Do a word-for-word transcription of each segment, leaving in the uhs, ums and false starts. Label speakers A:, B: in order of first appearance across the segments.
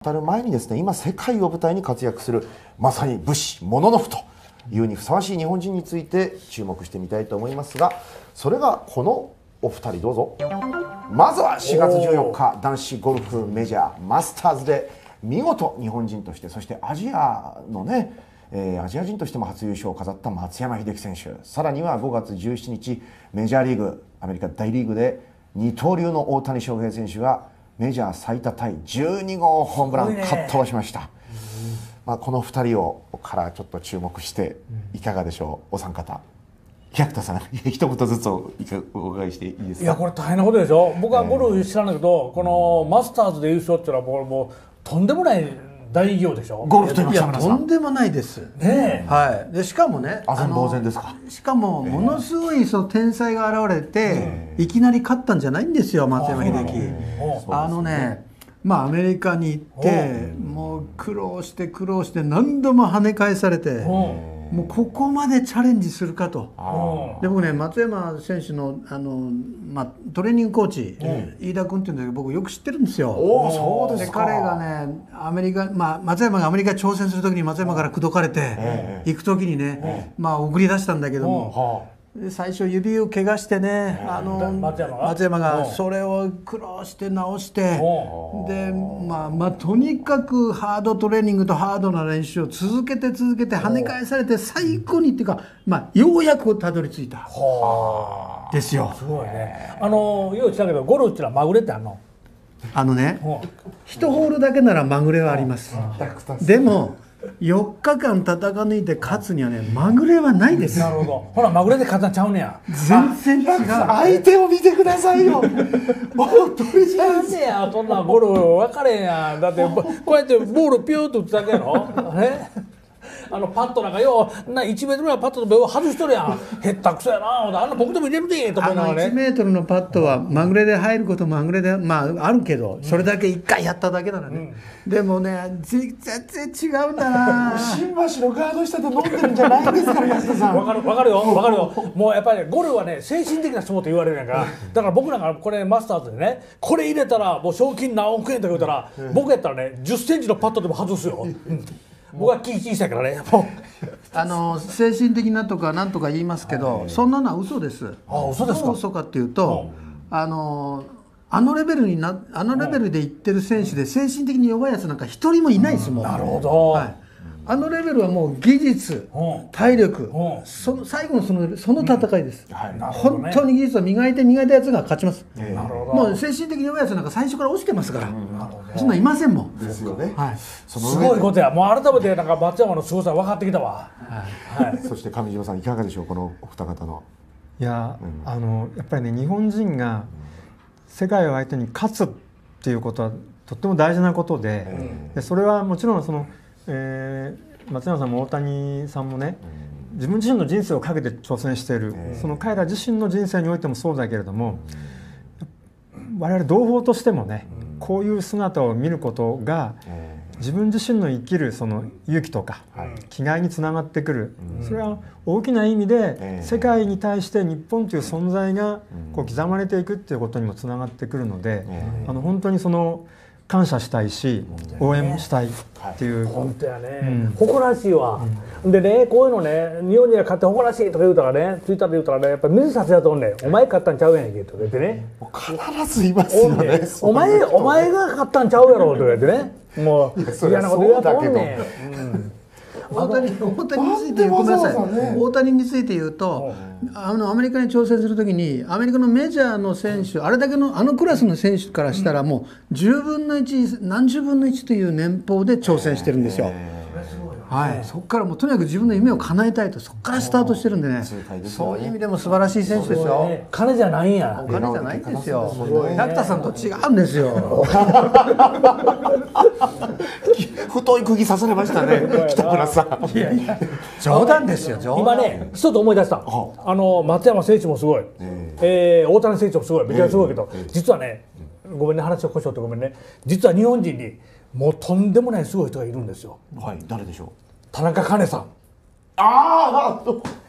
A: 語る前にですね、今世界を舞台に活躍するまさに武士モノノフというにふさわしい日本人について注目してみたいと思いますが、それがこのお二人どうぞ。まずはしがつじゅうよっか男子ゴルフメジャーマスターズで見事日本人として、そしてアジアのね、えー、アジア人としても初優勝を飾った松山英樹選手、さらにはごがつじゅうしちにちメジャーリーグアメリカ大リーグで二刀流の大谷翔平選手がメジャー最多タイじゅうにごうホームランかっ飛ばしました。まあ、このふたりをからちょっと注目していかがでしょう、お三方。百田さん一言ずつお伺いしていいですか。
B: いやこれ大変なことでしょ。僕はゴルフ知らないけど、このマスターズで優勝っていうのはもう、もうとんでもない大偉業でしょ。
A: ゴルフと言いました。
C: いやとんでもないです。
B: ねえ、
C: はい。でしかもね、
A: あの呆然ですか。
C: しかもものすごいその天才が現れて、いきなり勝ったんじゃないんですよ、松山英樹。あのね、まあアメリカに行ってもう苦労して苦労して何度も跳ね返されて、もうここまでチャレンジするかと。で僕ね、松山選手のあの、まあ、トレーニングコーチ、飯田君っていうんだけど僕よく知ってるんですよ。
A: おお、そうですか。
C: で彼がねアメリカ、まあ、松山がアメリカに挑戦する時に松山から口説かれて行く時にね、まあ送り出したんだけども、で最初指を怪我してね、あの
B: 松山が
C: 松山がそれを苦労して治して、でまあまあとにかくハードトレーニングとハードな練習を続けて続けて跳ね返されて、最後にっていうか、まあようやくたどり着いたですよ。
B: すごいね。あのよう知らんけどゴルフってのはまぐれってあんの。
C: あのね、一ホールだけならまぐれはあります。でもよっかかん戦抜いて勝つにはね、まぐれはないです。
B: なるほど。ほらまぐれで勝ったんちゃうねや。
C: 全然違う。
A: 相手を見てくださいよ。もう鳥じゃ
B: なんでや、そんなゴルフ分かれへんやん。だってこうやってボールピューッと打つだけやろ。ね。あのパットなんかようないちメートルぐらいパットで外しとるやん。へったくそやな。あんな僕でも入れるでと思
C: あの
B: いながらね。
C: いちメートルのパットはまぐれで入ることまぐれでまああるけど、それだけいっかいやっただけならね、うん、でもね全然違うんだな。
A: 新橋のガード下で飲んでるんじゃないんですから安田さん。
B: わかるわかるよわかるよ。もうやっぱり、ね、ゴルフはね精神的なスポーツ言われるやんか。だから僕なんかこれマスターズでね、これ入れたらもう賞金何億円とか言うたら、うん、僕やったらねじゅっセンチのパットでも外すよ。うん、僕は気小さいからね。
C: あの精神的なとかなんとか言いますけど、そんなのは嘘です。
B: あ、嘘ですか。
C: どう嘘かっていうと、あのあのレベルになあのレベルでいってる選手で精神的に弱いやつなんか一人もいないですもん。
B: なるほど。
C: はい。あのレベルはもう技術、体力、その最後のそのその戦いです。本当に技術を磨いて磨いたやつが勝ちます。もう精神的に弱いやつなんか最初から落ちてますから、そんなんいませんもん。
A: ですよね。
C: はい。
B: すごいことや。もう改めてなんか松山の凄さ分かってきたわ。
A: はい。そして上島さんいかがでしょう、このお二方の。
D: いや、あのやっぱりね、日本人が世界を相手に勝つっていうことはとっても大事なことで、でそれはもちろんその。えー、松山さんも大谷さんもね、自分自身の人生をかけて挑戦している、その彼ら自身の人生においてもそうだけれども、我々同胞としてもね、こういう姿を見ることが自分自身の生きるその勇気とか気概につながってくる。それは大きな意味で世界に対して日本という存在がこう刻まれていくっていうことにもつながってくるので、あの本当にその感謝したいし、応援したいっていう。
B: 本当やね。誇らしいわ。でね、こういうのね、日本には勝って誇らしいとか言うたらね、ツイッターで言うたらね、やっぱり水差すやつおんねん。お前勝ったんちゃうやんけとか言ってね。
A: 必ずいますよね。
B: お前お前が勝ったんちゃうやろとか言ってね。もう嫌なこと言うやつおんねん。
C: 大谷大谷についてごめんなさい、大谷について言うと、あのアメリカに挑戦するときにアメリカのメジャーの選手、あれだけのあのクラスの選手からしたらもうじゅうぶんのいち、何十分のいちという年俸で挑戦してるんですよ。はい、そこからもうとにかく自分の夢を叶えたいと、そこからスタートしてるんでね、そういう意味でも素晴らしい選手ですよ。
B: 金じゃないんや。
C: お金じゃないんですよ。百田さんと違うんですよ。
A: 太い釘刺されましたね、北村さん。
C: いやいや、冗談ですよ、冗談。
B: 今ね、ちょっと思い出した。あの松山選手もすごい、えー、大谷選手もすごい、めちゃすごいけど、実はね、ごめんね、話をこしょってごめんね、実は日本人にもうとんでもないすごい人がいるんですよ。
A: はい、誰でしょう。
B: 田中カ子さん。
A: ああ、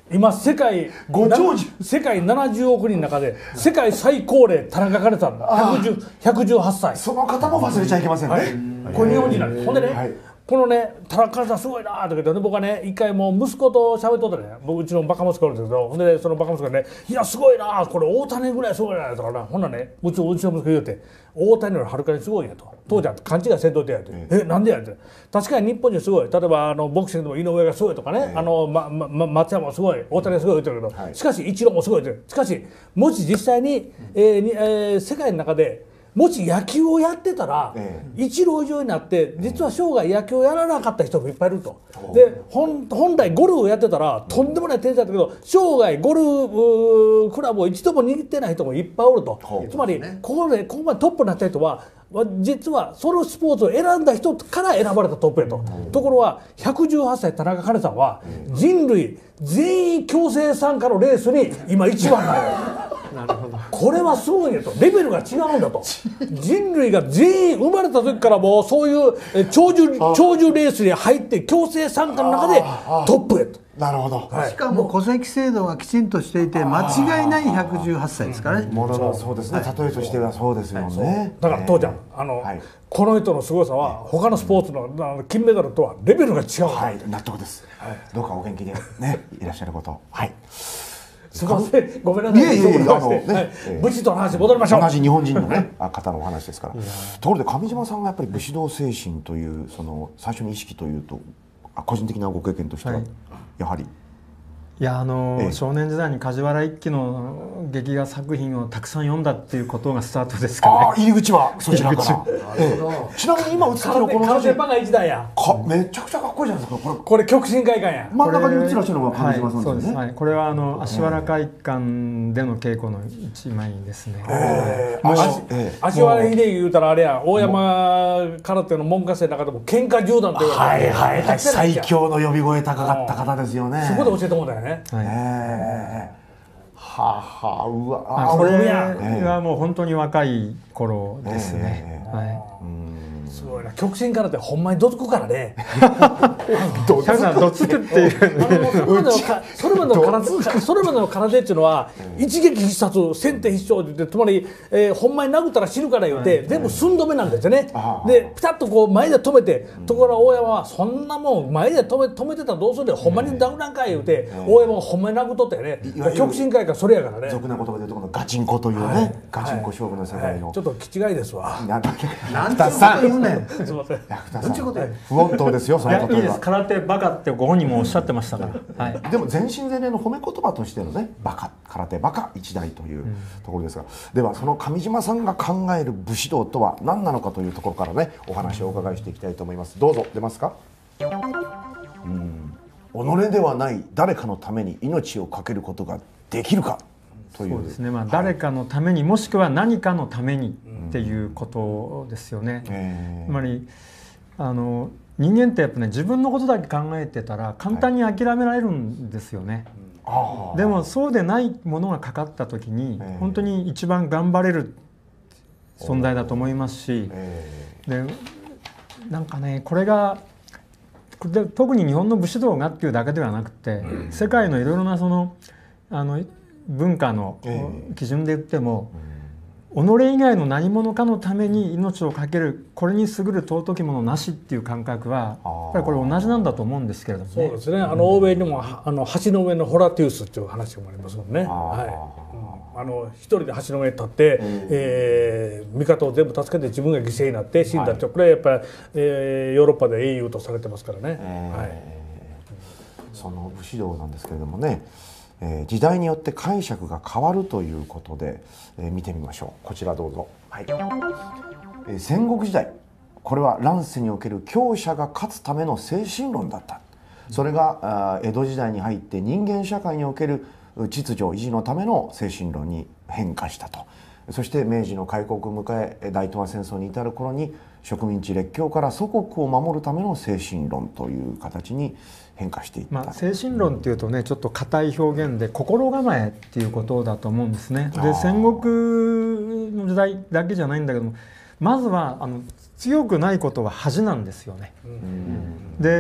B: 今世界
A: ご長寿
B: 世界ななじゅうおく人の中で世界最高齢田中カレさんひゃくじゅうはっさい。
A: その方も忘れちゃいけませんね。
B: これ日本人なんです。ほんでね、
A: はい、
B: このね田中カレさんすごいなーとか言って、僕はね一回もう息子と喋っとったね、僕うちのバカ息子なんですけど、ほんで、ね、そのバカ息子がね「いやすごいなー、これ大谷ぐらいすごいな」とかな、ほんならねうちうちの息子言うて「大谷よりはるかにすごいんや」と「父ちゃん勘違いせんといてや」って「えなんでや」って。確かに日本人すごい、例えばあのボクシングでも井上がすごいとかね、あの、まま、松山もすごい、大谷がすごい言ってるけど、しかしイチローもすごい言ってる。しかしもし実際に、えーにえー、世界の中でもし野球をやってたら、ええ、イチロー以上になって実は生涯野球をやらなかった人もいっぱいいると。で本来ゴルフをやってたらとんでもない天才だったけど、生涯ゴルフクラブを一度も握ってない人もいっぱいおると。つまりここでここまでトップになった人は実はそのスポーツを選んだ人から選ばれたトップへと。ところがひゃくじゅうはっさい田中カレさんは人類全員強制参加のレースに今一番なのよ。なるほど。これはすごいねと、レベルが違うんだと。人類が全員生まれた時からもうそういう長寿長寿レースに入って強制参加の中でトップへと。
A: なるほど、
C: はい、しかも戸籍制度がきちんとしていて間違いないひゃくじゅうはっさいですからね。
A: もののそうですね、例えとしてはそうですよね。
B: だから父ちゃん、あの、はい、この人の凄さは他のスポーツの金メダルとはレベルが違う。
A: はい、納得です。はい、どうかお元気でねいらっしゃること。はい。
B: すみません、ごめんなさい。いえいえ、あのね、武士道の話戻りましょう。
A: 同じ日本人のね方のお話ですから。ところで上島さんがやっぱり武士道精神というその最初に意識というと、個人的なご経験としてはやはり。
D: いやあの、ええ、少年時代に梶原一騎の劇画作品をたくさん読んだっていうことがスタートですかね。
A: ああ、入り口はそちらから。ええ、ちなみに今映ってるこの
B: 写真バカ一台や。
A: かめちゃくちゃかっこいいじゃないですか。これ
B: これ極真会館や。
A: 真ん中に映ってらっしゃるのが上島さんですね。
D: はい、そうです。はい、これはあの足原会館での稽古の一枚ですね。
B: ええ、足原秀樹言うたらあれや、大山空手の門下生の中でも喧嘩十段という。
A: はいはいはい。最強の呼び声高かった方ですよね。
B: そこで教えてもらったよね。
A: はい、えー、はあはあ、うわ
D: あ、これはもう本当に若い頃ですね。
A: えー、はい。
B: すごいな、極真からってほんまにどつくからね。
D: どつくどつくっていう。
B: それまでの空手、それまでの空手っていうのは一撃必殺、先手必勝で、つまり、えー、ほんまに殴ったら死ぬから言うて全部寸止めなんですよね。でピタッとこう前で止めて、ところが大山はそんなもん前で止め止めてたらどうするで、ほんまに殴らんかい言うて大山がほんまに殴っとったよね。極真会からそれやからね。
A: 俗な言葉で言うとこのガチンコというね、ガチンコ勝負の世界の
B: ちょっと気違いですわ。
C: なんてこと言うねん。
B: すみません。
A: 不穏当ですよ、その
D: 例えば。いいです。空手バカってご本人もおっしゃってましたから。はい。
A: でも全身全霊の褒め言葉としてのね、バカ、空手バカ一代というところですが、ではその上島さんが考える武士道とは何なのかというところからね、お話をお伺いしていきたいと思います。どうぞ出ますか。うん、己ではない誰かのために命を懸けることができるかという。
D: そうですね。まあ、はい、誰かのために、もしくは何かのためにっていうことですよね。えー、つまりあの人間ってやっぱね、自分のことだけ考えてたら簡単に諦められるんですよね。はい、でもそうでないものがかかった時に、えー、本当に一番頑張れる存在だと思いますし、えー、でなんかね、これがで特に日本の武士道がっていうだけではなくて、うん、世界のいろいろなそのあの文化の基準で言っても、己以外の何者かのために命を懸ける、これに優る尊きものなしっていう感覚はやっぱりこれ同じなんだと思うんですけれどもね。
B: そうですね。あの欧米にもあの橋の上のホラティウスっていう話もありますもんね。はい。あの一人で橋の上に立って、えー、味方を全部助けて自分が犠牲になって死んだって、はい、これやっぱり、えー、ヨーロッパで英雄とされてますからね。えーはい、
A: その武士道なんですけれどもね、えー、時代によって解釈が変わるということで、えー、見てみましょう。こちらどうぞ。はい、えー、戦国時代、これは乱世における強者が勝つための精神論だった。それが江戸時代に入って人間社会における秩序維持のための精神論に変化したと。そして明治の開国を迎え大東亜戦争に至る頃に植民地列強から祖国を守るための精神論という形に変化していった。
D: まあ、精神論っていうとね、ちょっと硬い表現で心構えっていうことだと思うんですね。で戦国の時代だけじゃないんだけども、まずはあの強くないことは恥なんですよね。で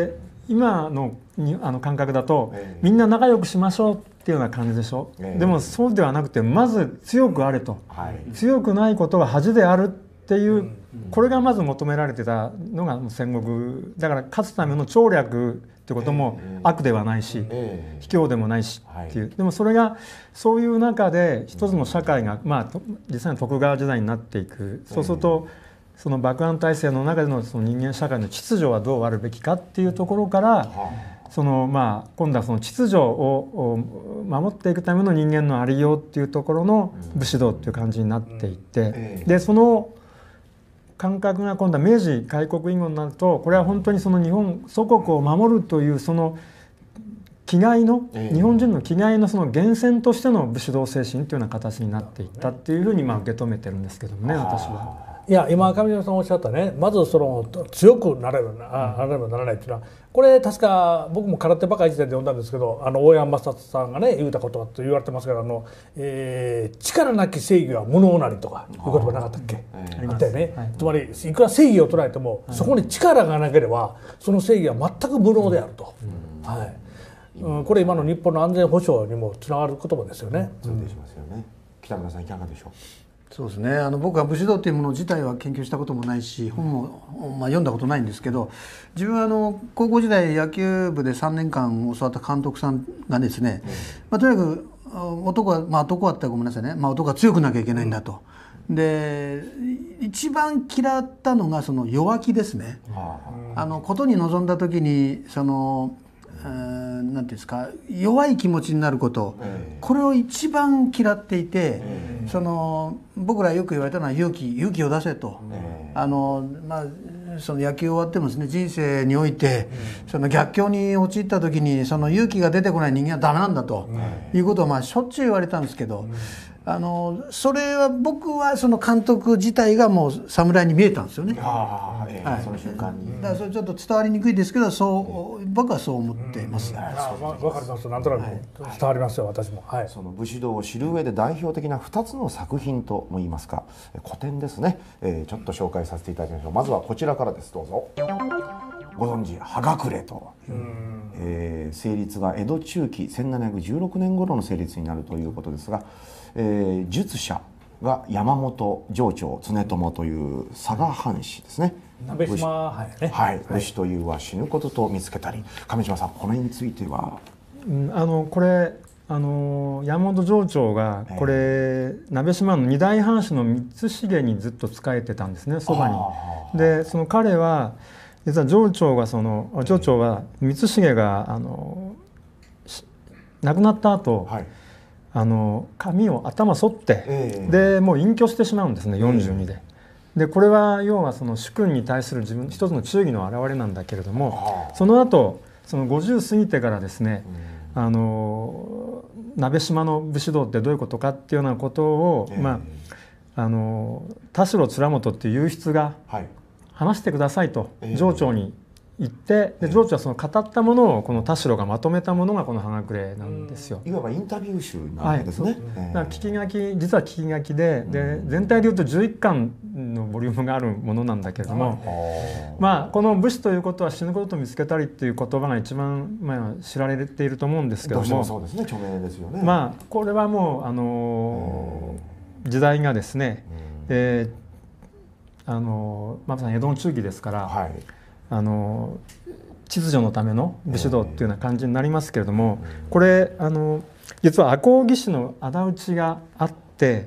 D: 今のにあの感覚だと、
A: ええ
D: みんな仲良くしましょうっていうような感じでしょ、
A: ええ
D: でもそうではなくてまず強くあれと、
A: はい
D: 強くないことは恥であるっていう、これがまず求められてたのが戦国だから、勝つための調略ってことも悪ではないし、
A: え
D: 卑怯でもないしっていう、でもそれがそういう中で一つの社会が、まあ、と実際に徳川時代になっていく、そうするとその幕藩体制の中でのその人間社会の秩序はどうあるべきかっていうところから、そのまあ今度はその秩序を守っていくための人間のありようっていうところの武士道っていう感じになっていって、でその感覚が今度は明治開国以後になると、これは本当にその日本祖国を守るというその気概の、日本人の気概のその源泉としての武士道精神というような形になっていったっていうふうにまあ受け止めてるんですけどもね、私は。
B: いや今上島さんおっしゃったね、まずその強くなればな、なればならないっていうのは、これ確か僕も空手バカ時代で読んだんですけど、あの大山正人さんがね言うたことだと言われてますけど、あの、えー、力なき正義は無能なりとかいう言葉なかったっけ、ありましたよね、はい、つまりいくら正義を捉えても、はい、そこに力がなければその正義は全く無能であると、うんはいうん、これ今の日本の安全保障にもつながる言葉ですよね。
A: そうでしますよね。北村さんいかがでしょう。
C: そうですね、あの僕は武士道というもの自体は研究したこともないし、本も、まあ、読んだことないんですけど、自分はあの高校時代野球部でさんねんかん教わった監督さんがですね、うんまあ、とにかく男は、まあ、男はってごめんなさいね、まあ、男は強くなきゃいけないんだと。で一番嫌ったのがその弱気ですね。あのことに臨んだ時にそのなんていうんですか、弱い気持ちになること、これを一番嫌っていて、その僕らよく言われたのは勇気勇気を出せと、あのまあその野球終わってもですね、人生においてその逆境に陥った時にその勇気が出てこない人間はダメなんだということをまあしょっちゅう言われたんですけど、あのそれは僕はその監督自体がもう侍に見えたんですよね。
A: ああ、えーはい、その瞬間に。
C: だからそれちょっと伝わりにくいですけど、そう僕はそう思っています。
B: わ、うん、かります。なんとなく伝わりますよ、はい、私も。はい。
A: その武士道を知る上で代表的なふたつの作品とも言いますか、古典ですね、えー、ちょっと紹介させていただきましょう。まずはこちらからです。どうぞ。ご存知葉隠れと、えー、成立が江戸中期せんななひゃくじゅうろくねん頃の成立になるということですが、えー、術者が山本城長常友という佐賀藩士ですね。
B: 鍋島はいね。
A: はい。武士というは死ぬことと見つけたり。上島さん、これについては、
D: うん、あのこれあの山本城長がこれ、えー、鍋島の二代藩士の光重にずっと仕えてたんですね、そばに。でその彼は実は城長がその城長は光重があの亡くなった後、はい、あの髪を頭剃って、えー、でもう隠居してしまうんですね、よんじゅうにで。でこれは要はその主君に対する自分一つの忠義の表れなんだけれども、その後そのごじゅう過ぎてからですね、うん、あの鍋島の武士道ってどういうことかっていうようなことを、えー、まああの田代貫本っていう右筆が話してくださいと、えー、城長に言って、で城長はその語ったものをこの田代がまとめたものがこの葉隠れなんですよ。
A: いわばインタビュー集なわけですね。はい、
D: だから聞き書き、実は聞き書きで、で全体でいうとじゅういっかんのボリュームがあるものなんだけれども、まあこの武士ということは死ぬことと見つけたりっていう言葉が一番まあ知られていると思うんですけども、
A: どうしてもそうですね、著名ですよね。
D: まあこれはもうあの時代がですね、えー、あのまさに江戸の中期ですから。はい、あの秩序のための武士道っていうような感じになりますけれども、これあの実は赤穂義士の仇討ちがあって、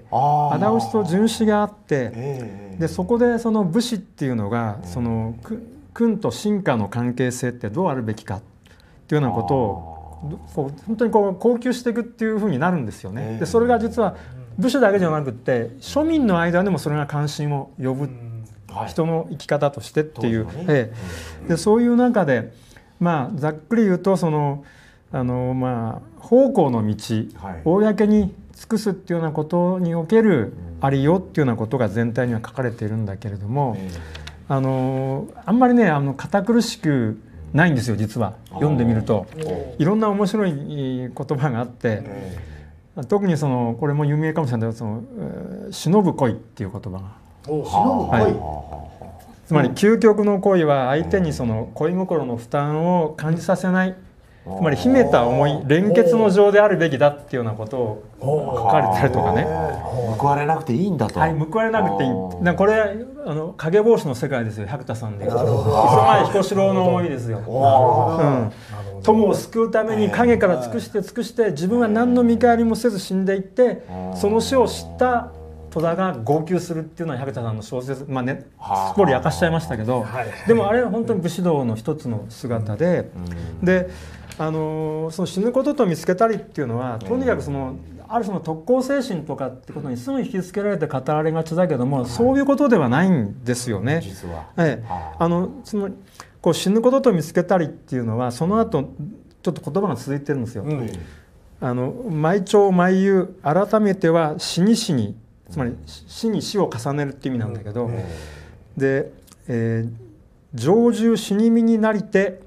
D: 仇討ちと殉死があって、でそこでその武士っていうのがその君と臣下の関係性ってどうあるべきかっていうようなことをこう本当にこう考究していくっていうふうになるんですよね。でそれが実は武士だけじゃなくって庶民の間でもそれが関心を呼ぶ。人の生き方としてっていう、ええ、でそういう中で、まあ、ざっくり言うとそのあの、まあ、奉公の道、はい、公に尽くすっていうようなことにおけるありようっていうようなことが全体には書かれているんだけれども、あのあんまりねあの堅苦しくないんですよ、実は。読んでみるといろんな面白い言葉があって、特にそのこれも有名かもしれないけど「その忍ぶ恋」っていう言葉が。
A: 忍ぶ恋、はい、
D: つまり究極の恋は相手にその恋心の負担を感じさせない、つまり秘めた思い、連結の情であるべきだっていうようなことを書かれたりとかね。
A: 報われなくていいんだと。
D: はい、報われなくていい。だこれあの影帽子の世界ですよ、百田さんで。磯前彦四郎の思いですよ。うん、友を救うために影から尽くして尽くして自分は何の見返りもせず死んでいって、その死を知った戸田が号泣するっていうのは百田さんの小説、まあね、すっぽり明かしちゃいましたけど、でもあれは本当に武士道の一つの姿で、であのその死ぬことと見つけたりっていうのはとにかくそのある種の特攻精神とかってことにすぐ引きつけられて語られがちだけども、そういうことではないんですよね。
A: 実は、
D: ええ、あのつまりこう死ぬことと見つけたりっていうのはその後ちょっと言葉が続いてるんですよ。うん、あの毎朝毎夕改めては死に死に、つまり死に死を重ねるっていう意味なんだけど、うん、で、えー、常住死に身になりて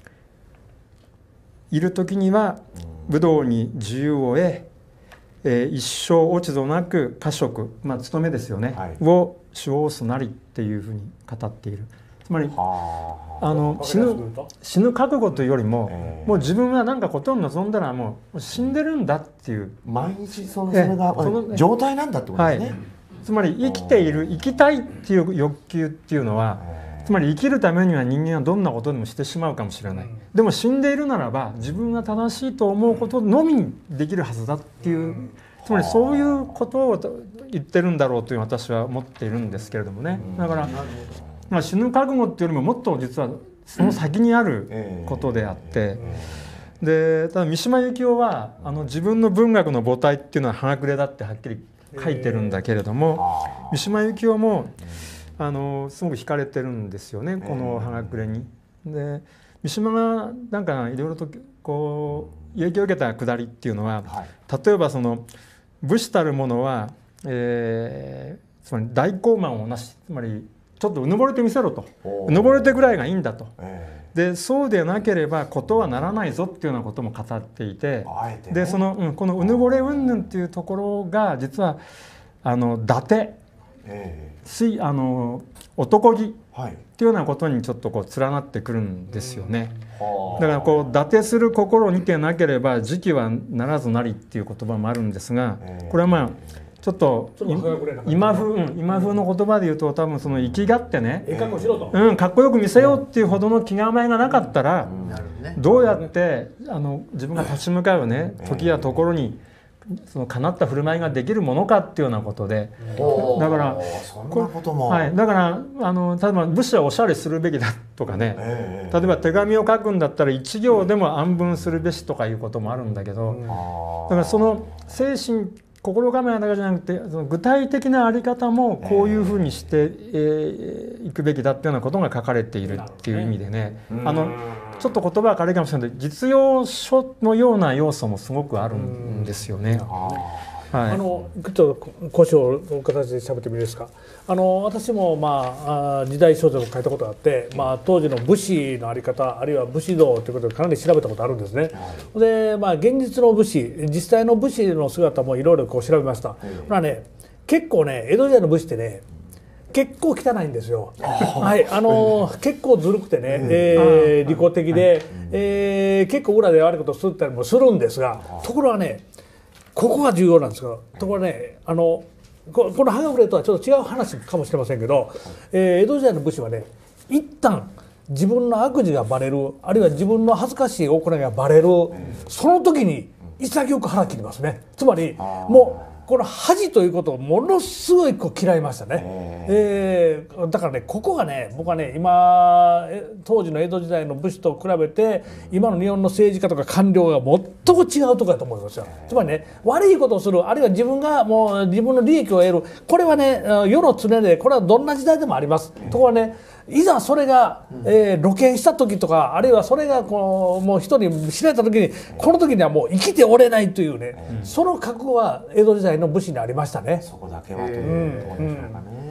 D: いる時には武道に自由を得、えー、一生落ち度なく家職、まあ務めですよね、はい、を主応すなりっていうふうに語っている。つまりあの死ぬ死ぬ覚悟というよりも、えー、もう自分は何かことを望んだらもう死んでるんだっていう
A: 毎日そのそれが、えー、その状態なんだってことですね。はい、
D: つまり生きている生きたいっていう欲求っていうのは、えー、つまり生きるためには人間はどんなことでもしてしまうかもしれない、うん、でも死んでいるならば自分が正しいと思うことのみにできるはずだっていう、うん、つまりそういうことを言ってるんだろうという私は思っているんですけれどもね。だから、まあ、死ぬ覚悟っていうよりももっと実はその先にあることであって、でただ三島由紀夫はあの自分の文学の母体っていうのは葉隠れだってはっきり書いてるんだけれども、三島由紀夫もあのすごく惹かれてるんですよね、この葉隠れに。で三島がなんかいろいろとこう影響を受けたくだりっていうのは、例えばその武士たるものは、えー、つまり大高慢をなし、つまりちょっとうぬぼれてみせろと、うぬぼれてぐらいがいいんだと、でそうでなければことはならないぞっていうようなことも語っていて、でその、うん、このうぬぼれ云々っていうところが実はあの伊達、しあの男気っていうようなことにちょっとこう連なってくるんですよね。だからこう伊達する心にてなければ時期はならずなりっていう言葉もあるんですが、これはまあちょっと今風、うん、今風の言葉で言うと多分その生きがってね、うん、かっこよく見せようっていうほどの気構えがなかったら、どうやってあの自分が立ち向かうね時やところにその叶った振る舞いができるものかっていうようなことで、だからはい、だからあの例えば武士はおしゃれするべきだとかね、例えば手紙を書くんだったら一行でも暗文するべしとかいうこともあるんだけど、だからその精神心構えだけじゃなくてその具体的な在り方もこういうふうにしてい、えー、くべきだっていうようなことが書かれているっていう意味でね、あのちょっと言葉は軽いかもしれないけど実用書のような要素もすごくあるんですよね。はい、
B: あのちょっと古書の形で喋ってもいいですか。あの私も、まあ、あ時代小説を書いたことがあって、まあ、当時の武士の在り方あるいは武士道ということでかなり調べたことあるんですね。で、まあ、現実の武士実際の武士の姿もいろいろこう調べました。まあね、結構ね江戸時代の武士ってね結構汚いんですよ。はい、あのー、結構ずるくてね、えー、利己的で、えー、結構裏で悪いことをするったりもするんですが、ところがねここが重要なんですけど、ところねあのこの葉隠れとはちょっと違う話かもしれませんけど、えー、江戸時代の武士はね一旦自分の悪事がバレるあるいは自分の恥ずかしい行いがバレる、その時に潔く腹切りますね。つまりもうこの恥ということをものすごいこう嫌いましたね。えー、だからねここがね僕はね今当時の江戸時代の武士と比べて今の日本の政治家とか官僚が最も違うところだと思いますよ。つまりね悪いことをするあるいは自分がもう自分の利益を得る、これはね世の常でこれはどんな時代でもあります。ところがねいざそれが、えー、露見した時とかあるいはそれがこうもう人に知られた時にこの時にはもう生きておれないというね、うん、その覚悟は江戸時代の武士にありましたね。
A: そこだけはというところでしょうかね。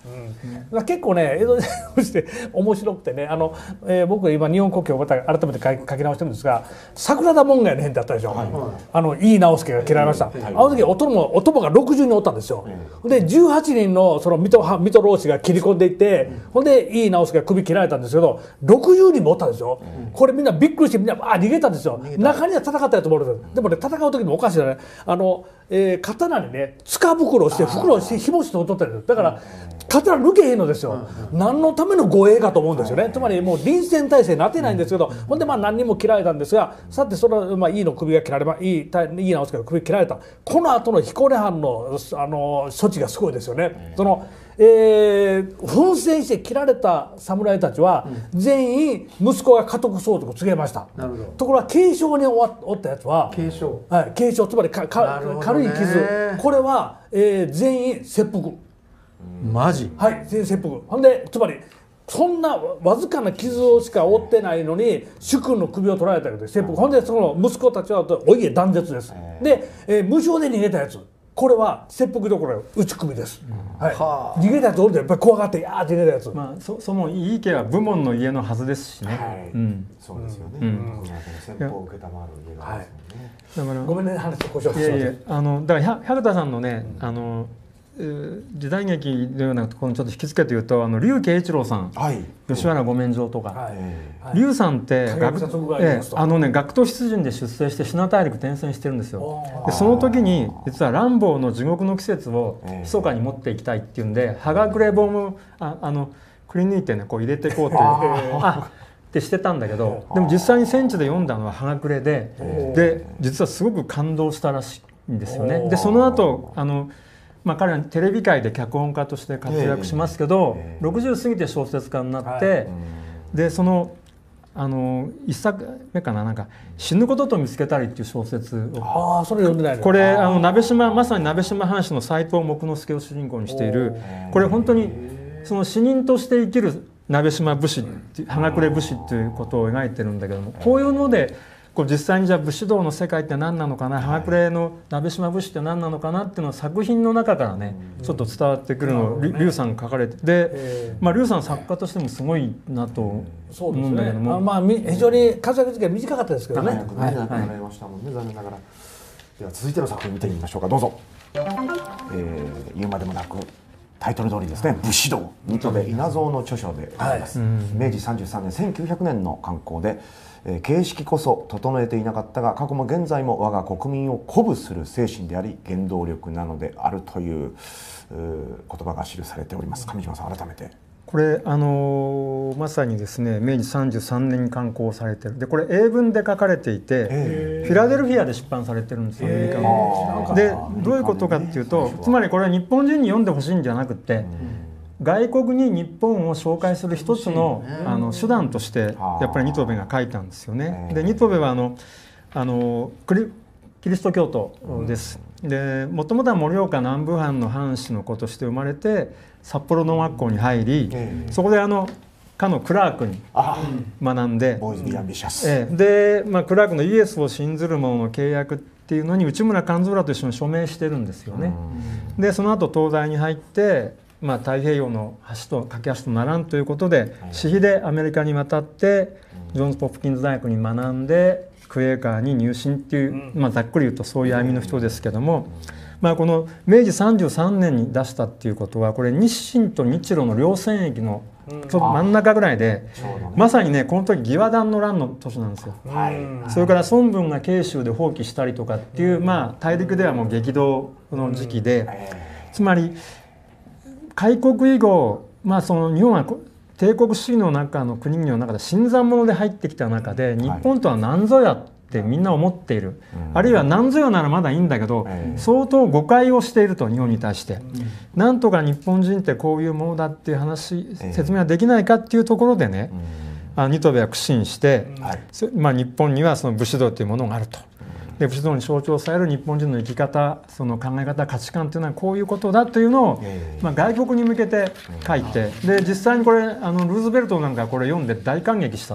B: うん、結構ね江戸時代として面白くてねあの、えー、僕今日本国旗をまた改めて書き書き直してるんですが桜田門外の変ってあったでしょ、はい、あの井伊直弼が切られました、はい、あの時お供もお供がろくじゅうにんおったんですよ、はい、でじゅうはちにんのその水戸水戸浪士が切り込んでいって、うん、ほんで井伊直弼が首切られたんですけどろくじゅうにんもおったんですよ、うん、これみんなびっくりしてみんなあ逃げたんですよ中には戦ったやつもおるんです、でもね戦う時もおかしいよねあの、えー、刀にね塚袋をして袋をして紐して取ってるんですだから刀抜けへんのですよ、うん、何のための護衛かと思うんですよね、はい、つまりもう臨戦態勢になってないんですけど、うん、ほんでまあ何人も切られたんですがさてそれまあ井伊の首が切られば井伊直弼の首切られたこの後の彦根藩のあの処置がすごいですよね、うん、そのえー、奮戦して切られた侍たちは全員息子が家督相続を告げました、うん、ところが軽傷に負ったやつは
C: 軽傷、
B: はい、軽傷つまりかか軽い傷これは、えー、全員切腹
C: マジ
B: はい全員切腹ほんでつまりそんなわずかな傷をしか負ってないのに主君の首を取られたわけで切腹ほんでその息子たちはお家断絶ですで、えー、無償で逃げたやつこれは切腹どころ打ち首です、うんはい、は逃げたやつおるでやっぱり怖がってやーって逃げたやつ、
D: まあ、そ, その井伊家は武門の家のはずですしね、はいうん、
A: そうですよね、うん、この先方を受けたまる家がですよね、
B: はい、だからごめんね話こしょう
D: いやいやあのだから百田さんのね、うん、あの時代劇のようなところにちょっと引き付けて言うとあの劉慶一郎さん、はい、吉原御免状とか、はい、劉さんって学、ええ、あのね学徒出陣で出征して信大陸転戦してるんですよでその時に実は乱暴の地獄の季節を密かに持っていきたいっていうんで葉隠れボムああのくり抜いてねこう入れていこうというあってしてたんだけどでも実際に戦地で読んだのは葉隠れでで実はすごく感動したらしいんですよねでその後あのまあ、彼はテレビ界で脚本家として活躍しますけど、えー、ろくじゅう過ぎて小説家になって、はい、でそのあの一作目かななんか死ぬことと見つけたりっていう小説を
B: あそれ読んでないの
D: これあの鍋島まさに鍋島藩士の斎藤木之助を主人公にしているこれ本当にその死人として生きる鍋島武士葉隠れ武士ということを描いてるんだけどもこういうのでこう実際にじゃあ武士道の世界って何なのかな葉隠れの鍋島武士って何なのかなっていうのを作品の中からねちょっと伝わってくるのを劉さんが書かれてでまあ劉さん作家としてもすごいなと思うんだけども、
B: まあ非常に活躍時間短かったですけどね。
A: 長くね亡くなられましたもんね残念ながら。では続いての作品見てみましょうかどうぞ。えー、言うまでもなくタイトル通りですね武士道新渡戸稲造の著書であります、はい、明治さんじゅうさんねんせんきゅうひゃくねんの刊行でえー、形式こそ整えていなかったが過去も現在も我が国民を鼓舞する精神であり原動力なのであるという、う言葉が記されております上島さん改めて
D: これあのー、まさにですね明治さんじゅうさんねんに刊行されてるでこれ英文で書かれていてフィラデルフィアで出版されてるんですよアメリカのでどういうことかっていうとつまりこれは日本人に読んでほしいんじゃなくて、うん外国に日本を紹介する一つの、あの手段としてやっぱり新渡戸が書いたんですよね。で新渡戸はあのあのクリキリスト教徒です。でもともとは盛岡南部藩の藩士の子として生まれて札幌農学校に入りそこであのかのクラークに学んでで、まあ、クラークのイエスを信ずる者の契約っていうのに内村勘三郎と一緒に署名してるんですよね。でその後東大に入ってまあ、太平洋の橋と架け橋とならんということで私費でアメリカに渡ってジョンズ・ポプキンズ大学に学んでクエーカーに入信っていう、まあ、ざっくり言うとそういう歩みの人ですけども、まあ、この明治さんじゅうさんねんに出したっていうことはこれ日清と日露の両戦役のちょっと真ん中ぐらいでまさにねこの時義和団の乱の年なんですよ。それから孫文が慶州で放棄したりとかっていう、まあ、大陸ではもう激動の時期でつまり開国以後、まあ、その日本は帝国主義の中の国々の中で新参者で入ってきた中で日本とは何ぞやってみんな思っている、はい、あるいは何ぞやならまだいいんだけど、うん、相当誤解をしていると日本に対して、うん、なんとか日本人ってこういうものだっていう話説明はできないかっていうところでね、うん、あ新渡戸は苦心して、うんまあ、日本にはその武士道というものがあると。で武士道に象徴される日本人の生き方その考え方価値観というのはこういうことだというのを、まあ、外国に向けて書いてで実際にこれあのルーズベルトなんかこれ読んで大感激したと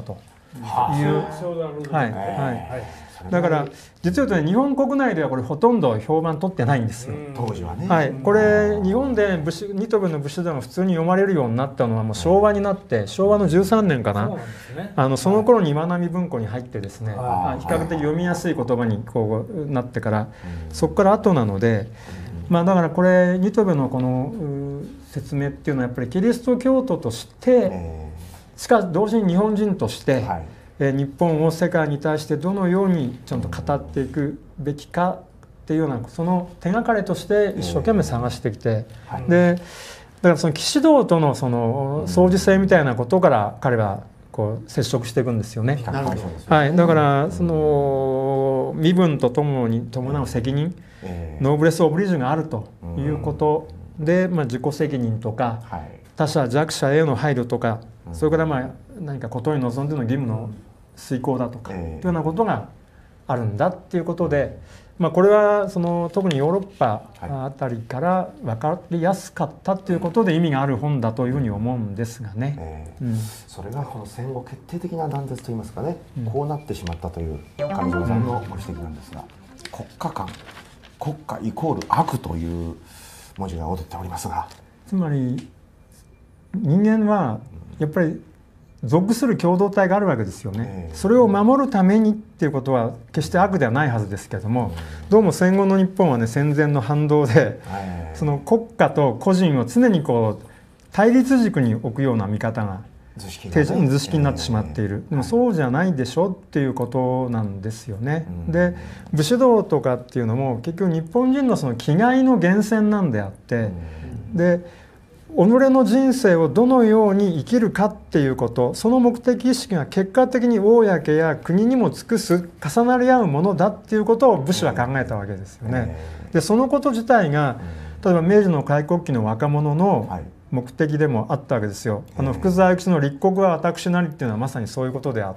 D: いうはいはいだから実は言うとね日本国内ではこれほとんど評判取ってないんですよ
A: 当時はね。
D: はいこれ日本で武士ニトベの武士道が普通に読まれるようになったのはもう昭和になって昭和のじゅうさんねんかなあのその頃に岩波文庫に入ってですね比較的読みやすい言葉にこうなってからそこから後なのでまあだからこれニトベのこの説明っていうのはやっぱりキリスト教徒としてしかし同時に日本人として、はい、日本を世界に対してどのようにちゃんと語っていくべきかっていうようなその手がかりとして一生懸命探してきて、はい、でだからその騎士道とのその相似性みたいなことから彼はこう接触していくんですよね。はい、だからその身分とともに伴う責任、ノーブレス・オブリジュがあるということで、まあ、自己責任とか、はい、他者弱者への配慮とかそれからまあ何かことに臨んでの義務の遂行だとかというようなことがあるんだっていうことで、まあ、これはその特にヨーロッパあたりから分かりやすかったっていうことで意味がある本だというふうに思うんですがね、えーうん、
A: それがこの戦後決定的な断絶といいますかね、うん、こうなってしまったという上條さんのご指摘なんですが、国家間国家イコール悪という文字が踊っておりますが、
D: つまり人間はやっぱり属する共同体があるわけですよね。それを守るためにっていうことは決して悪ではないはずですけども、どうも戦後の日本はね戦前の反動でその国家と個人を常にこう対立軸に置くような見方が図式になってしまっている。でもそうじゃないでしょっていうことなんですよね。で武士道とかっていうのも結局日本人のその気概の源泉なんであって、で己の人生をどのように生きるかっていうこと、その目的意識が結果的に公や国にも尽くす重なり合うものだっていうことを武士は考えたわけですよね。でそのこと自体が例えば明治の開国期の若者の目的でもあったわけですよ。あの福沢諭吉の立国は私なりっていうのはまさにそういうことであって、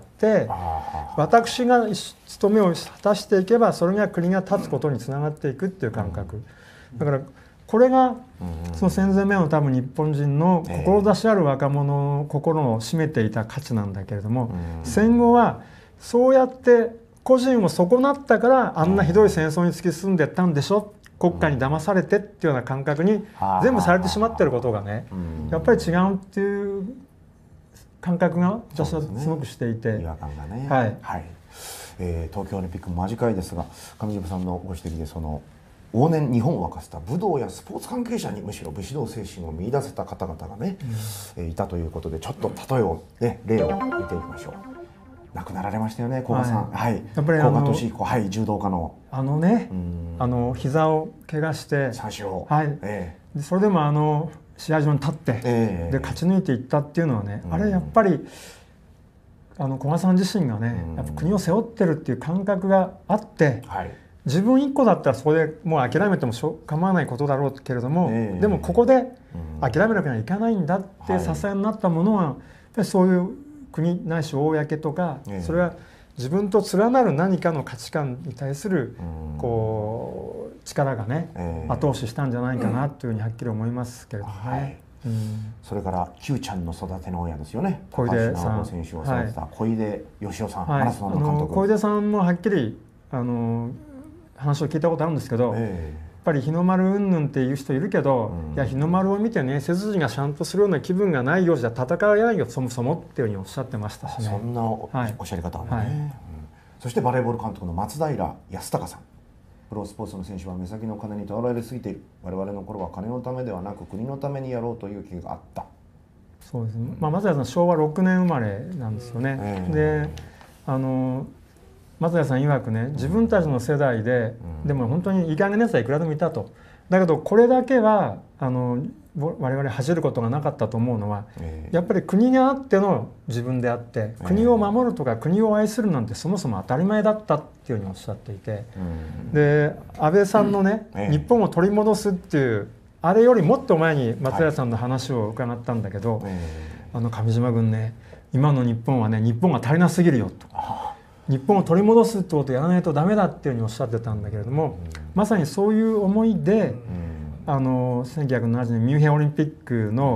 D: 私が務めを果たしていけばそれが国が立つことにつながっていくっていう感覚だから、これがその戦前の多分日本人の志ある若者の心を占めていた価値なんだけれども、戦後はそうやって個人を損なったからあんなひどい戦争に突き進んでったんでしょ、国家に騙されてっていうような感覚に全部されてしまってることがねやっぱり違うっていう感覚が私はすごくしていて、
A: 違和感がね、はいはい、えー、東京オリンピックも間近いですが、上條さんのご指摘でその往年日本を沸かせた武道やスポーツ関係者にむしろ武士道精神を見出せた方々がね、うん、いたということで、ちょっと例えを、ね、例を見ていきましょう。亡くなられましたよね、古賀さん。はい、はい、やっぱり古賀稔彦、はい、柔道家の
D: あのね、あの膝を怪我して
A: 三章、
D: はい、えー、でそれでもあの試合場に立って、えー、で勝ち抜いていったっていうのはね、うん、あれやっぱりあの古賀さん自身がね、うん、やっぱ国を背負ってるっていう感覚があって、はい、自分一個だったらそこでもう諦めてもしょ構わないことだろうけれども、えー、でもここで諦めなきゃいけないんだって支えになったものは、やっぱりそういう国ないし公とか、えー、それは自分と連なる何かの価値観に対するこう力がね、えー、後押ししたんじゃないかなというふうにはっきり思いますけれどもね。はい、
A: うん、それからQちゃんの育ての親ですよね。小出さん選手を育てた小出義雄さん、はい、マラソンの監督。
D: 小出さんもはっきりあの話を聞いたことあるんですけど、えー、やっぱり日の丸云々っていう人いるけど、うん、いや日の丸を見てね背筋がシャンとするような気分がないようじゃ戦えないよそもそもっていうふうにおっしゃってましたしね。
A: そんな お,、はい、おっしゃり方はね、はい、うん、そしてバレーボール監督の松平康隆さん。プロスポーツの選手は目先の金にとらわれすぎている。我々の頃は金のためではなく国のためにやろうという気があった。
D: そうですね、まあ、松平さん昭和ろくねん生まれなんですよね、えー、であの松平さん曰くね、自分たちの世代で、うん、でも本当にいい加減なやつはいくらでもいたと。だけどこれだけはあの我々恥じることがなかったと思うのは、えー、やっぱり国があっての自分であって、国を守るとか国を愛するなんてそもそも当たり前だったっていうふうにおっしゃっていて、うん、で安倍さんのね、うん、日本を取り戻すっていうあれよりもっと前に松平さんの話を伺ったんだけど、はい、あの上島君ね、今の日本はね日本が足りなすぎるよと。日本を取り戻すってことをやらないとダメだっていうふうにおっしゃってたんだけれども、うん、まさにそういう思いで、うん、あのせんきゅうひゃくななじゅうねんミュンヘンオリンピックの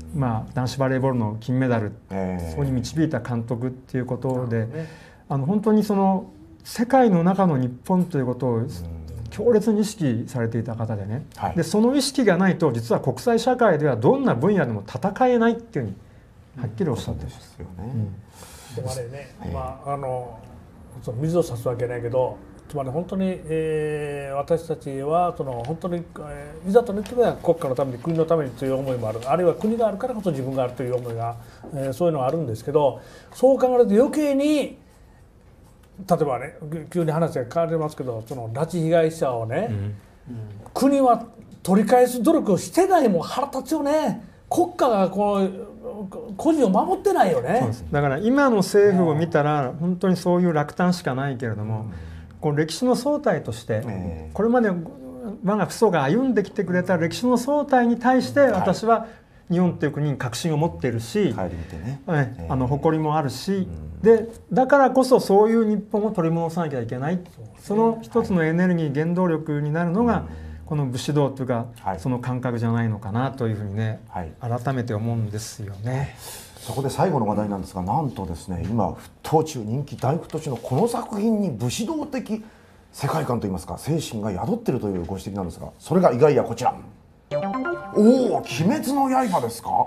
D: まあ、男子バレーボールの金メダル、
A: えー
D: そこに導いた監督っていうことで、あの本当にその世界の中の日本ということを強烈に意識されていた方でね、
A: はい、
D: でその意識がないと実は国際社会ではどんな分野でも戦えないっていうふうにはっきりおっしゃってます。
A: よね。
B: でもあれね、まああのその水を差すわけないけど、つまり本当に、えー、私たちはその本当に、えー、いざとなっては国家のために国のためにという思いもある、あるいは国があるからこそ自分があるという思いが、えー、そういうのがあるんですけど、そう考えると余計に例えばね、急に話が変わりますけど、その拉致被害者をね、うん、国は取り返す努力をしてないもん腹立つよね。国家がこの個人を守ってないよね。
D: そうです。だから今の政府を見たら本当にそういう落胆しかないけれども、うん、こう歴史の総体として、えー、これまで我が父祖が歩んできてくれた歴史の総体に対して私は日本という国に確信を持っているし、はいねえー、あの誇りもあるし、うん、でだからこそそういう日本を取り戻さなきゃいけない、その一つのエネルギー、原動力になるのが、うんこの武士道というか、はい、その感覚じゃないのかなというふうにね、はい、改めて思うんですよね。
A: そこで最後の話題なんですが、なんとですね、今沸騰中、人気大沸騰中のこの作品に武士道的世界観といいますか精神が宿っているというご指摘なんですが、それが意外やこちら。おお、鬼滅の刃ですか。はい。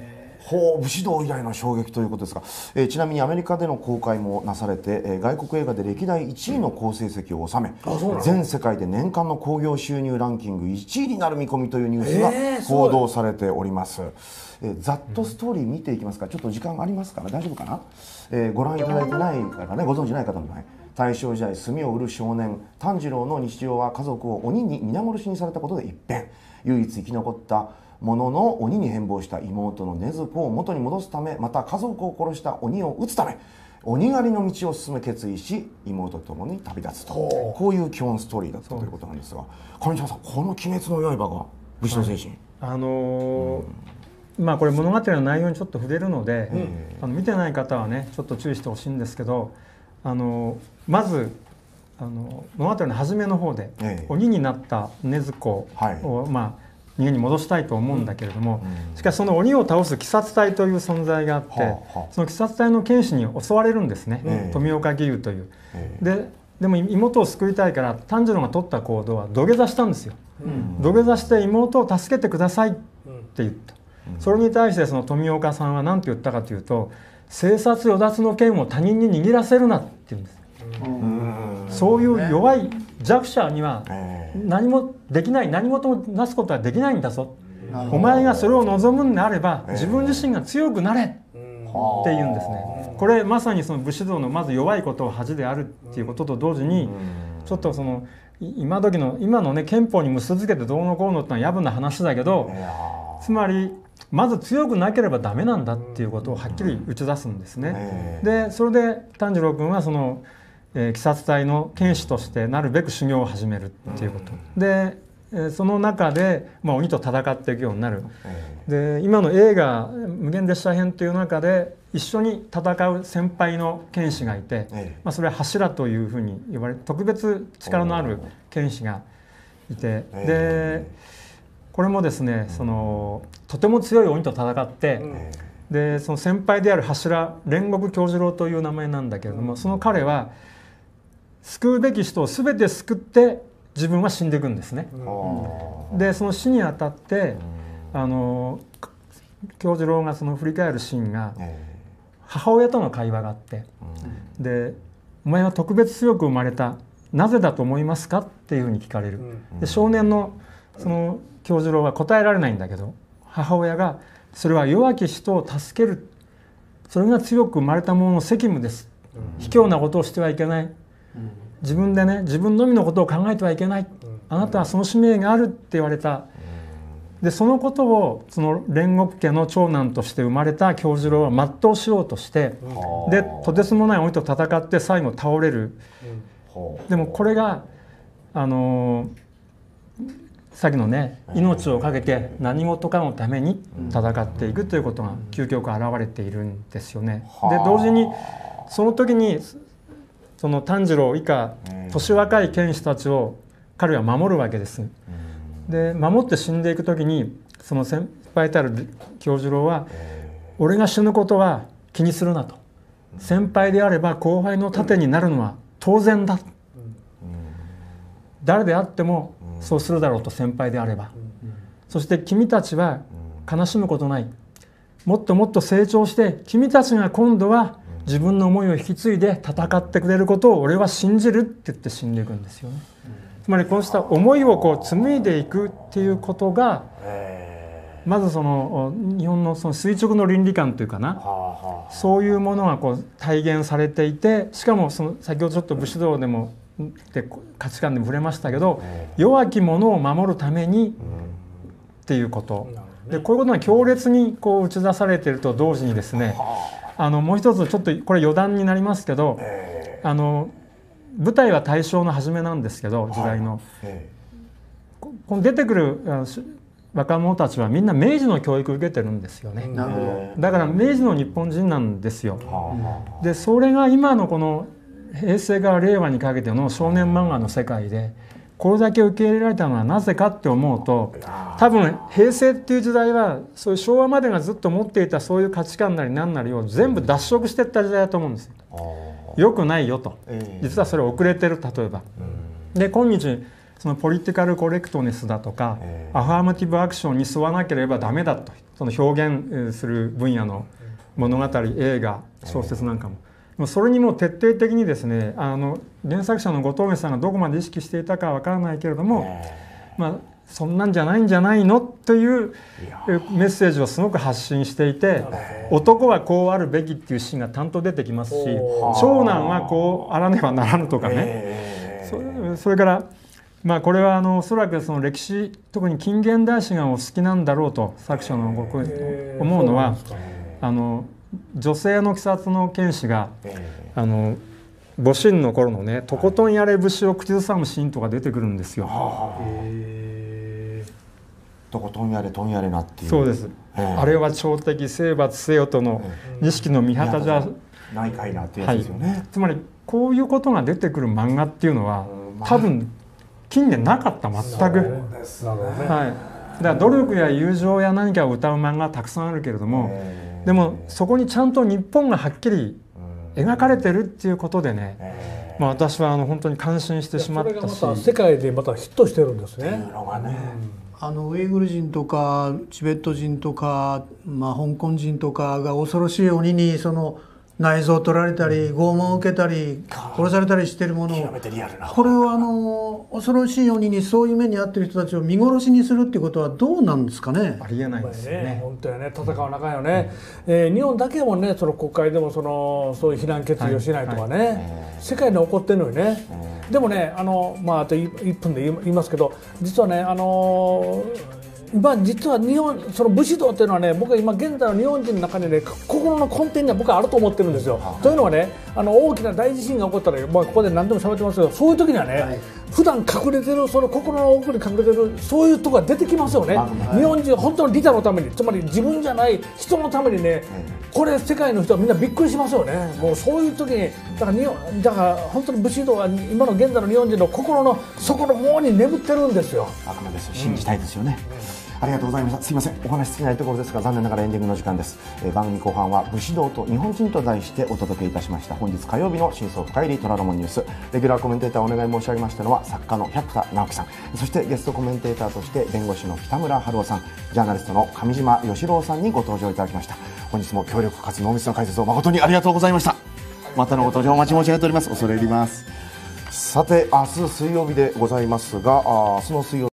A: ほう、武士道以来の衝撃ということですが、えー、ちなみにアメリカでの公開もなされて、えー、外国映画で歴代いちいの好成績を収め、全世界で年間の興行収入ランキングいちいになる見込みというニュースが報道されております。えー、ざっとストーリー見ていきますか。ちょっと時間ありますから大丈夫かな。えー、ご覧いただいてない方ね、ご存じない方もない。大正時代墨を売る少年炭治郎の日常は家族を鬼に皆殺しにされたことで一変、唯一生き残ったものの鬼に変貌した妹の禰豆子を元に戻すため、また家族を殺した鬼を討つため鬼狩りの道を進む決意し、妹と共に旅立つと、こういう基本ストーリーだったということなんですが、上島さん、この「鬼滅の刃」が武士の精神、はい、あのー
D: うん、まあこれ物語の内容にちょっと触れるので、うん、あの見てない方はねちょっと注意してほしいんですけど、あのー、まずあの物語の初めの方で、ええ、鬼になった禰豆子を、はい、まあ逃げに戻したいと思うんだけれども、しかしその鬼を倒す鬼殺隊という存在があって、その鬼殺隊の剣士に襲われるんですね、富岡義勇という。ででも妹を救いたいから炭治郎が取った行動は土下座したんですよ。土下座して妹を助けてくださいって言った。それに対してその富岡さんは何て言ったかというと、生殺与奪の剣を他人に握らせるなって言うんです。そういう弱い弱者には何もできない、何事もなすことはできないんだぞ、お前がそれを望むんであれば自分自身が強くなれって言うんですね。これまさにその武士道のまず弱いことを恥であるっていうことと同時に、ちょっとその今時の今のね憲法に結びつけてどうのこうのってのは野暮な話だけど、つまりまず強くなければダメなんだっていうことをはっきり打ち出すんですね。でそれで炭治郎君はそのえー、鬼殺隊の剣士としてなるべく修行を始めるっていうこと、うん、で、えー、その中で、まあ、鬼と戦っていくようになる、で今の映画「無限列車編」という中で一緒に戦う先輩の剣士がいて、まあ、それは柱というふうに呼ばれる特別力のある剣士がいて、でこれもですねそのとても強い鬼と戦って、でその先輩である柱煉獄杏寿郎という名前なんだけれども、その彼は救うべき人を全て救って自分は死んでいくんですね。でその死にあたってあの杏寿郎がその振り返るシーンが母親との会話があって、で「お前は特別強く生まれた、なぜだと思いますか?」っていうふうに聞かれる。で少年のその杏寿郎は答えられないんだけど、母親が「それは弱き人を助ける、それが強く生まれた者の責務です。卑怯なことをしてはいけない。自分でね自分のみのことを考えてはいけない。あなたはその使命がある」って言われた。でそのことをその煉獄家の長男として生まれた杏寿郎は全うしようとして、でとてつもない鬼と戦って最後倒れる。でもこれがあのさっきのね命を懸けて何事かのために戦っていくということが究極現れているんですよね。で同時にその時にその炭治郎以下年若い剣士たちを彼は守るわけです。で守って死んでいく時にその輩たる京次郎は俺が死ぬことは気にするなと、先輩であれば後輩の盾になるのは当然だ、誰であってもそうするだろうと、先輩であれば。そして君たちは悲しむことない、もっともっと成長して君たちが今度は自分の思いを引き継いで戦ってくれることを俺は信じるって言って死んでいくんですよね。つまりこうした思いをこう紡いでいくっていうことがまずその日本のその垂直の倫理観というかな、そういうものがこう体現されていて、しかもその先ほどちょっと武士道でもで価値観でも触れましたけど、弱き者を守るためにっていうことで、こういうことが強烈にこう打ち出されていると同時にですね、あのもう一つちょっとこれ余談になりますけど、あの舞台は大正の初めなんですけど、時代のこの出てくる若者たちはみんな明治の教育を受けてるんですよね。
C: なるほど。
D: だから明治の日本人なんですよ。でそれが今のこの平成から令和にかけての少年漫画の世界でこれだけ受け入れられたのはなぜかって思うと、多分平成っていう時代はそういう昭和までがずっと持っていたそういう価値観なり何なりを全部脱色していった時代だと思うんですよ。よくないよと、実はそれ遅れてる、例えば。で今日そのポリティカルコレクトネスだとか、アファーマティブアクションに沿わなければダメだと、その表現する分野の物語、映画、小説なんかも。もうそれにも徹底的にですね、あの原作者の後藤梅さんがどこまで意識していたかは分からないけれども、まあ、そんなんじゃないんじゃないのというメッセージをすごく発信していて、男はこうあるべきっていうシーンが担当出てきますし、長男はこうあらねばならぬとかね、そ, それからまあこれはあのおそらくその歴史、特に近現代史がお好きなんだろうと作者の僕思うのは、あの女性の鬼殺の剣士があの戊辰の頃のね、とことんやれ節を口ずさむシーンとか出てくるんですよ。
A: とことんやれとんやれなっていう。
D: そうです。あれは朝敵征伐せよとの錦の御旗じゃ
A: ないかいなってやつですよね。はい、
D: つまりこういうことが出てくる漫画っていうのは多分近年なかった、全く。はい。だから努力や友情や何かを歌う漫画はたくさんあるけれども、でもそこにちゃんと日本がはっきり描かれてるっていうことでね、まあ私はあの本当に感心してしまったし、
B: それがまた世界でまたヒットしてるんですね。
C: あのウイグル人とかチベット人とか、まあ、香港人とかが恐ろしい鬼にその内臓を取られたり拷問を受けたり殺されたりしているものを、これをあの恐ろしい鬼にそういう目に遭っている人たちを見殺しにするっていうことはどうなんですかね。
D: ありえないですよね。
B: 本当やね、戦わなあかんよね。うん、えー、日本だけもね、その国会でもそのそういう非難決議をしないとかね、はいはい、世界に起こってるのにね。でもね、あのまああといっぷんで言いますけど、実はね、あのー今実は日本その武士道っていうのはね、僕は今現在の日本人の中にね、心の根底には僕はあると思ってるんですよ。というのはね、あの大きな大地震が起こったら、まあ、ここで何でも喋ってますけど、そういう時にはね、はい、普段隠れてるその心の奥に隠れてるそういうところが出てきますよね。日本人本当に利他のために、つまり自分じゃない人のためにね、これ世界の人はみんなびっくりしますよね。もうそういう時にだから日本だから本当に武士道は今の現在の日本人の心の底の方に眠ってるんですよ。
A: あくまで信じたいですよね。うん、ありがとうございました。すいません、お話し尽きないところですが残念ながらエンディングの時間です。えー、番組後半は武士道と日本人と題してお届けいたしました。本日火曜日の真相深入り虎ノ門ニュース、レギュラーコメンテーターをお願い申し上げましたのは作家の百田直樹さん、そしてゲストコメンテーターとして弁護士の北村春夫さん、ジャーナリストの上島義郎さんにご登場いただきました。本日も協力かつ濃密な解説を誠にありがとうございました。またのご登場お待ち申し上げております。恐れ入ります。さて明日水曜日でございますが、あ明日の水曜日